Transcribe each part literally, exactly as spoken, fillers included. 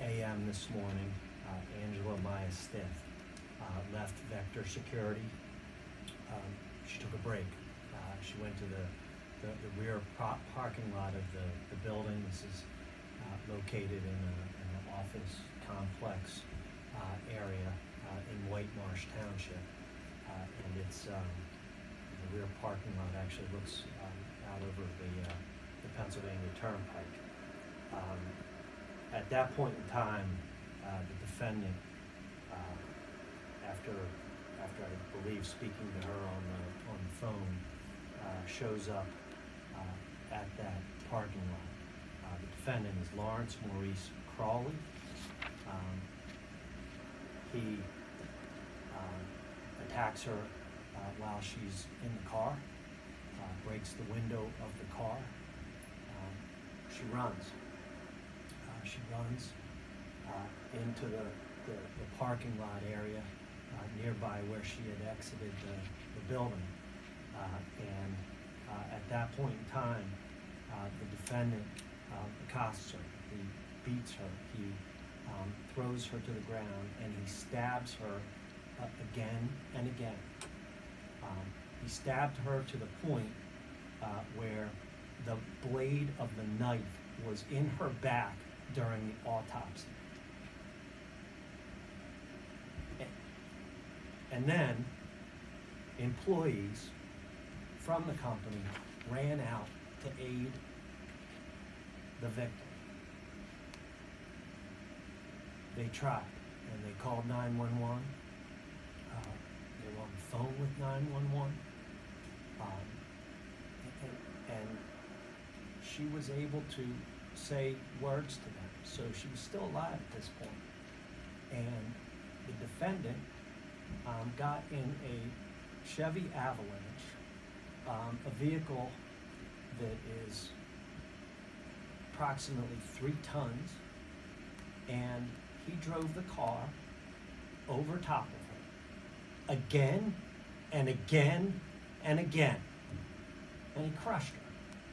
A M this morning, uh, Angela Maya Stith uh, left Vector Security. Um, she took a break. Uh, she went to the, the, the rear pro- parking lot of the, the building. This is uh, located in, a, in an office complex uh, area uh, in White Marsh Township. Uh, and it's, um, the rear parking lot actually looks um, out over the, uh, the Pennsylvania Turnpike. Um, at that point in time, uh, the defendant, uh, after, after I believe speaking to her on the, on the phone, uh, shows up uh, at that parking lot. Uh, the defendant is Lawrence Maurice Crawley. Um, he uh, attacks her uh, while she's in the car, uh, breaks the window of the car. Um, she runs. Uh, she runs uh, into the, the, the parking lot area uh, nearby where she had exited the, the building. Uh, and uh, at that point in time, uh, the defendant uh, accosts her, he beats her, he um, throws her to the ground, and he stabs her uh, again and again. Um, he stabbed her to the point uh, where the blade of the knife was in her back during the autopsy. And then employees from the company ran out to aid the victim. They tried, and they called nine one one. Uh, they were on the phone with nine one one. Um, and, and she was able to say words to them. So she was still alive at this point. And the defendant um, got in a Chevy Avalanche, um, a vehicle that is approximately three tons, and he drove the car over top of her again and again and again, and he crushed her.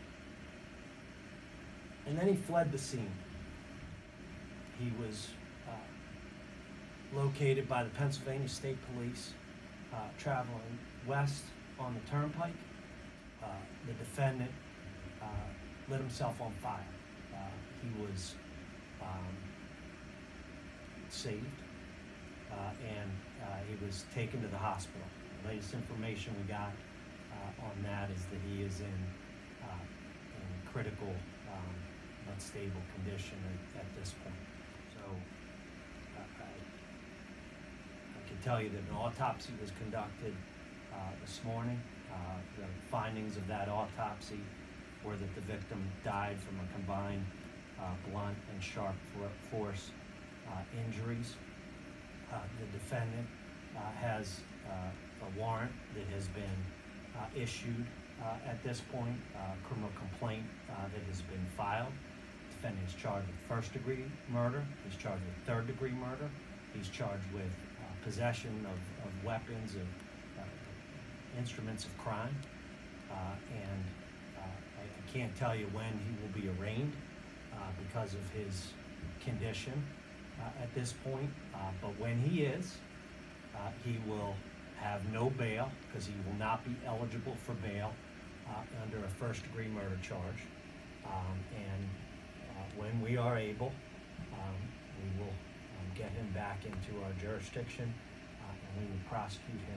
And then he fled the scene. He was uh, located by the Pennsylvania State Police, uh, traveling west on the turnpike. Uh, the defendant uh, lit himself on fire. Uh, he was um, saved, uh, and uh, he was taken to the hospital. The latest information we got uh, on that is that he is in, uh, in critical um, but stable condition at, at this point. So uh, I, I can tell you that an autopsy was conducted uh, this morning. Uh, the findings of that autopsy were that the victim died from a combined uh, blunt and sharp for force uh, injuries. Uh, the defendant uh, has uh, a warrant that has been uh, issued uh, at this point, uh, criminal complaint uh, that has been filed. The defendant is charged with first degree murder. He's charged with third degree murder. He's charged with uh, possession of, of weapons, of uh, instruments of crime. Uh, and uh, I, I can't tell you when he will be arraigned uh, because of his condition uh, at this point. Uh, but when he is, uh, he will have no bail because he will not be eligible for bail uh, under a first degree murder charge. Um, and uh, when we are able, um, we will um, get him back into our jurisdiction uh, and we will prosecute him.